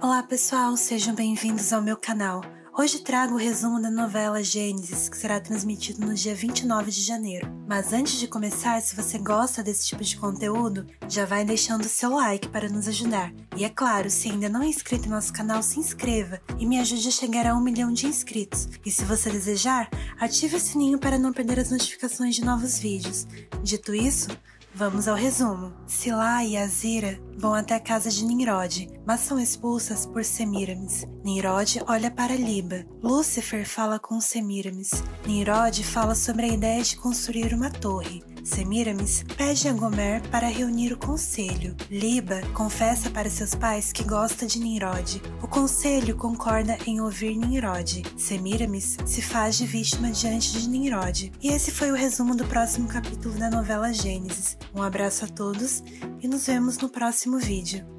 Olá pessoal, sejam bem-vindos ao meu canal. Hoje trago o resumo da novela Gênesis, que será transmitido no dia 29 de janeiro. Mas antes de começar, se você gosta desse tipo de conteúdo, já vai deixando o seu like para nos ajudar. E é claro, se ainda não é inscrito no nosso canal, se inscreva e me ajude a chegar a 1 milhão de inscritos. E se você desejar, ative o sininho para não perder as notificações de novos vídeos. Dito isso, vamos ao resumo. Sila e Azira vão até a casa de Nimrod, mas são expulsas por Semiramis. Nimrod olha para Liba. Lúcifer fala com Semiramis. Nimrod fala sobre a ideia de construir uma torre. Semiramis pede a Gomer para reunir o conselho. Liba confessa para seus pais que gosta de Nimrod. O conselho concorda em ouvir Nimrod. Semiramis se faz de vítima diante de Nimrod. E esse foi o resumo do próximo capítulo da novela Gênesis. Um abraço a todos e nos vemos no próximo vídeo.